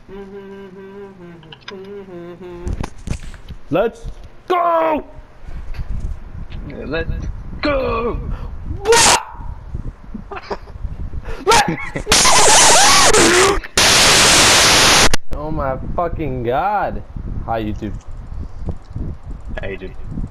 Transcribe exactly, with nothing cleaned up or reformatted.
Let's go! Let's go! What? Oh my fucking god. Hi YouTube. Hey, dude.